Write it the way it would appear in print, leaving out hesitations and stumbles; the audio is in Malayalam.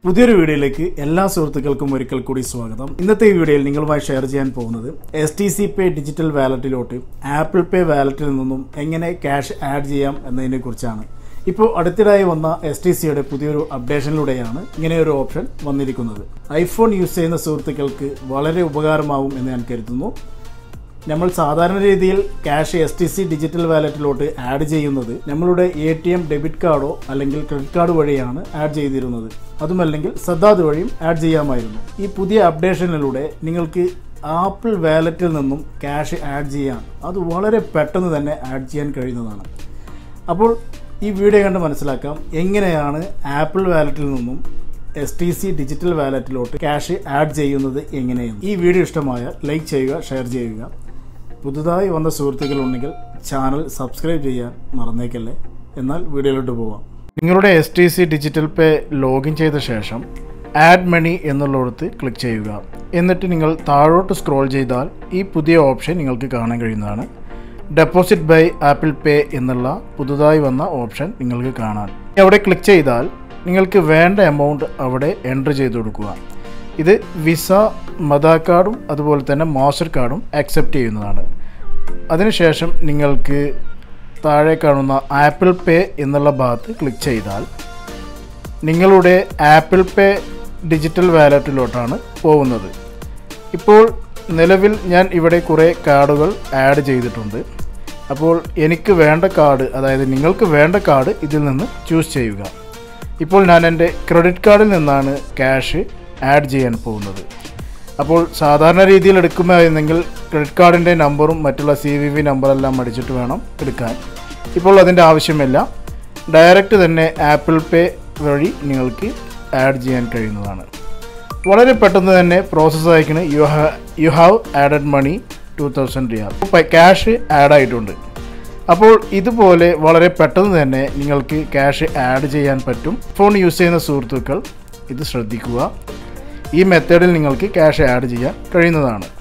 പുതിയൊരു വീഡിയോയിലേക്ക് എല്ലാ സുഹൃത്തുക്കൾക്കും ഒരിക്കൽ കൂടി സ്വാഗതം. ഇന്നത്തെ ഈ വീഡിയോയിൽ നിങ്ങളുമായി ഷെയർ ചെയ്യാൻ പോകുന്നത് STC പേ ഡിജിറ്റൽ വാലറ്റിലോട്ട് ആപ്പിൾ പേ വാലറ്റിൽ നിന്നും എങ്ങനെ ക്യാഷ് ആഡ് ചെയ്യാം എന്നതിനെ കുറിച്ചാണ്. ഇപ്പോൾ അടുത്തിടെയായി വന്ന STCയുടെ പുതിയൊരു അപ്ഡേഷനിലൂടെയാണ് ഇങ്ങനെ ഒരു ഓപ്ഷൻ വന്നിരിക്കുന്നത്. ഐഫോൺ യൂസ് ചെയ്യുന്ന സുഹൃത്തുക്കൾക്ക് വളരെ ഉപകാരമാവും എന്ന് ഞാൻ കരുതുന്നു. നമ്മൾ സാധാരണ രീതിയിൽ ക്യാഷ് STC ഡിജിറ്റൽ വാലറ്റിലോട്ട് ആഡ് ചെയ്യുന്നത് നമ്മളുടെ ATM ഡെബിറ്റ് കാർഡോ അല്ലെങ്കിൽ ക്രെഡിറ്റ് കാർഡ് വഴിയാണ് ആഡ് ചെയ്തിരുന്നത്. അതുമല്ലെങ്കിൽ സദാത് വഴിയും ആഡ് ചെയ്യാമായിരുന്നു. ഈ പുതിയ അപ്ഡേഷനിലൂടെ നിങ്ങൾക്ക് ആപ്പിൾ വാലറ്റിൽ നിന്നും ക്യാഷ് ആഡ് ചെയ്യാൻ അത് വളരെ പെട്ടെന്ന് തന്നെ ആഡ് ചെയ്യാൻ കഴിയുന്നതാണ്. അപ്പോൾ ഈ വീഡിയോ കണ്ട് മനസ്സിലാക്കാം എങ്ങനെയാണ് ആപ്പിൾ വാലറ്റിൽ നിന്നും STC ഡിജിറ്റൽ വാലറ്റിലോട്ട് ക്യാഷ് ആഡ് ചെയ്യുന്നത് എങ്ങനെയെന്ന്. ഈ വീഡിയോ ഇഷ്ടമായ ലൈക്ക് ചെയ്യുക, ഷെയർ ചെയ്യുക. പുതുതായി വന്ന സുഹൃത്തുക്കളുണ്ടെങ്കിൽ ചാനൽ സബ്സ്ക്രൈബ് ചെയ്യാൻ മറന്നേക്കല്ലേ. എന്നാൽ വീഡിയോയിലോട്ട് പോവാം. നിങ്ങളുടെ STC ഡിജിറ്റൽ പേ ലോഗിൻ ചെയ്ത ശേഷം ആഡ് മണി എന്നുള്ളിടത്ത് ക്ലിക്ക് ചെയ്യുക. എന്നിട്ട് നിങ്ങൾ താഴോട്ട് സ്ക്രോൾ ചെയ്താൽ ഈ പുതിയ ഓപ്ഷൻ നിങ്ങൾക്ക് കാണാൻ കഴിയുന്നതാണ്. ഡെപ്പോസിറ്റ് ബൈ ആപ്പിൾ പേ എന്നുള്ള പുതുതായി വന്ന ഓപ്ഷൻ നിങ്ങൾക്ക് കാണാൻ. അവിടെ ക്ലിക്ക് ചെയ്താൽ നിങ്ങൾക്ക് വേണ്ട എമൗണ്ട് അവിടെ എൻ്റർ ചെയ്ത് കൊടുക്കുക. ഇത് വിസ, മദാ കാർഡും അതുപോലെ തന്നെ മാസ്റ്റർ കാർഡും അക്സെപ്റ്റ് ചെയ്യുന്നതാണ്. അതിനുശേഷം നിങ്ങൾക്ക് താഴെ കാണുന്ന ആപ്പിൾ പേ എന്നുള്ള ഭാഗത്ത് ക്ലിക്ക് ചെയ്താൽ നിങ്ങളുടെ ആപ്പിൾ പേ ഡിജിറ്റൽ വാലറ്റിലോട്ടാണ് പോകുന്നത്. ഇപ്പോൾ നിലവിൽ ഞാൻ ഇവിടെ കുറേ കാർഡുകൾ ആഡ് ചെയ്തിട്ടുണ്ട്. അപ്പോൾ എനിക്ക് വേണ്ട കാർഡ്, അതായത് നിങ്ങൾക്ക് വേണ്ട കാർഡ് ഇതിൽ നിന്ന് ചൂസ് ചെയ്യുക. ഇപ്പോൾ ഞാൻ എൻ്റെ ക്രെഡിറ്റ് കാർഡിൽ നിന്നാണ് ക്യാഷ് ആഡ് ചെയ്യാൻ പോകുന്നത്. അപ്പോൾ സാധാരണ രീതിയിൽ എടുക്കുമായിരുന്നെങ്കിൽ ക്രെഡിറ്റ് കാർഡിൻ്റെ നമ്പറും മറ്റുള്ള CVV നമ്പറെല്ലാം അടിച്ചിട്ട് വേണം എടുക്കാൻ. ഇപ്പോൾ അതിൻ്റെ ആവശ്യമില്ല. ഡയറക്റ്റ് തന്നെ ആപ്പിൾ പേ വഴി നിങ്ങൾക്ക് ആഡ് ചെയ്യാൻ കഴിയുന്നതാണ്. വളരെ പെട്ടെന്ന് തന്നെ പ്രോസസ്സ് അയക്കണ യു ഹാവ് ആഡഡ് മണി 2000 റിയാൽ. ക്യാഷ് ആഡ് ആയിട്ടുണ്ട്. അപ്പോൾ ഇതുപോലെ വളരെ പെട്ടെന്ന് തന്നെ നിങ്ങൾക്ക് ക്യാഷ് ആഡ് ചെയ്യാൻ പറ്റും. ഫോൺ യൂസ് ചെയ്യുന്ന സുഹൃത്തുക്കൾ ഇത് ശ്രദ്ധിക്കുക. ഈ മെത്തേഡിൽ നിങ്ങൾക്ക് ക്യാഷ് ആഡ് ചെയ്യാൻ കഴിയുന്നതാണ്.